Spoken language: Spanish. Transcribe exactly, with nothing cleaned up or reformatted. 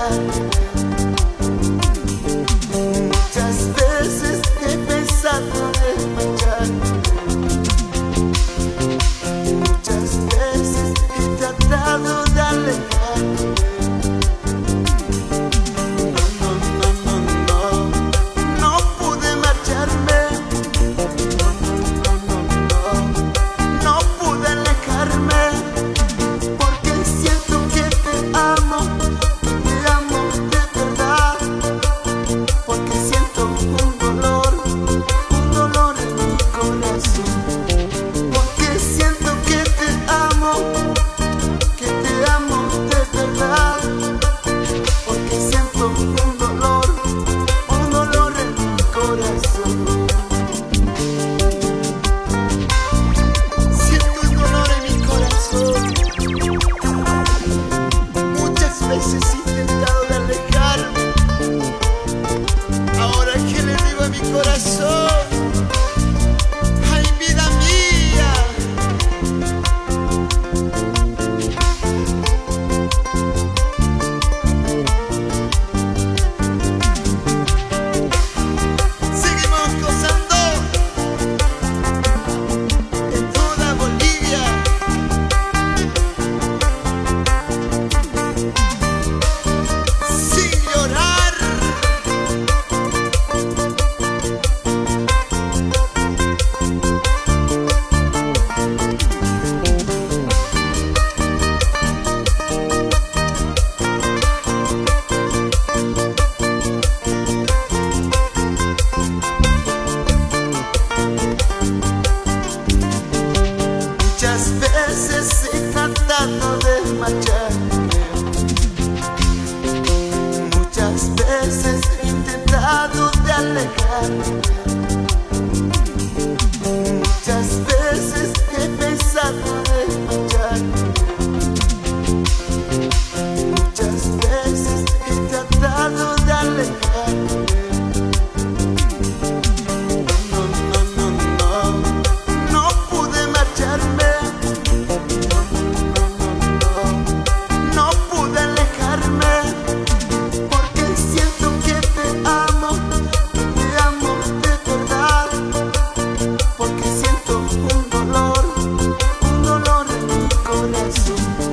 alejarte. Muchas veces he pensado en marcharme. Muchas veces he tratado de alejarme. No, no, no, no, no, no pude marcharme. No, no, no, no, no pude alejarme. Porque siento que te amo, te amo de verdad. Porque siento un dolor, un dolor en mi corazón. Porque siento que te amo, que te amo de verdad. Porque siento un dolor, un dolor en mi corazón. Siento un dolor en mi corazón. Muchas veces he intentado de alejarme. Ahora que le digo a mi corazón, ay, vida mía. Seguimos gozando en toda Bolivia. Sin llorar. Muchas veces he tratado de marcharme. Muchas veces he intentado de alejarme. Muchas veces he pensado de marcharme. Muchas veces he tratado de alejarme. No, no, no, no, no pude marcharme. No, no, no, no, no pude alejarme. Porque siento que te amo, te amo de verdad. Porque siento un dolor, un dolor en mi corazón.